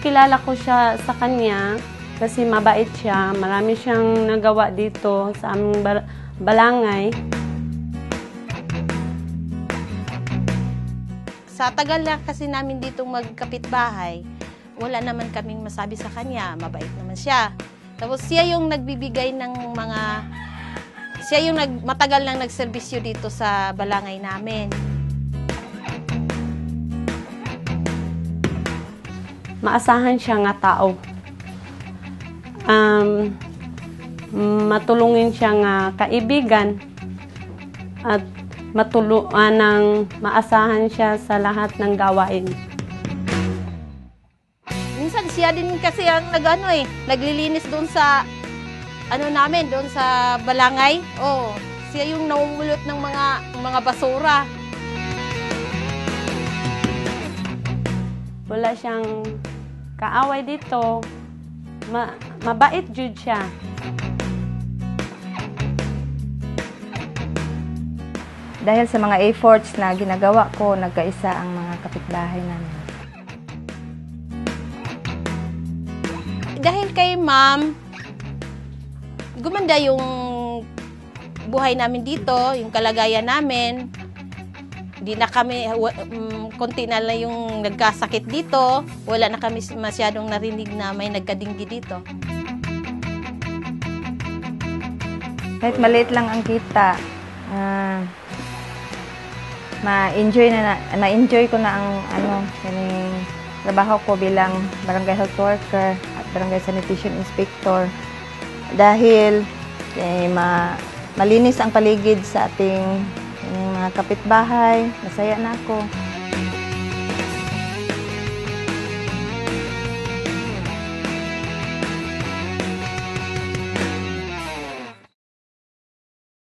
kilala ko siya sa kanya kasi mabait siya. Marami siyang nagawa dito sa aming balangay. Sa tagal na kasi namin dito magkapitbahay, wala naman kaming masabi sa kanya. Mabait naman siya. Tapos siya yung nagbibigay ng mga... Siya yung matagal nang nagserbisyo dito sa balangay namin. Maasahan siya nga tao. Matulungin siya nga kaibigan at maasahan siya sa lahat ng gawain. Minsan siya din kasi ang naglilinis doon sa namin doon sa balangay. Oh, siya yung namumulot ng mga basura. Wala siyang kaaway dito. Mabait jud siya. Dahil sa mga efforts na ginagawa ko, nagkaisa ang mga kapitbahay namin. Dahil kay ma'am, gumanda yung buhay namin dito, yung kalagayan namin. Hindi na kami, konti na lang yung nagkasakit dito. Wala na kami masyadong narinig na may nagkadinggi dito. Kahit maliit lang ang kita, ma-enjoy ko na ang yung trabaho ko bilang barangay health worker at barangay sanitation inspector. Dahil malinis ang paligid sa ating mga kapitbahay, masaya na ako.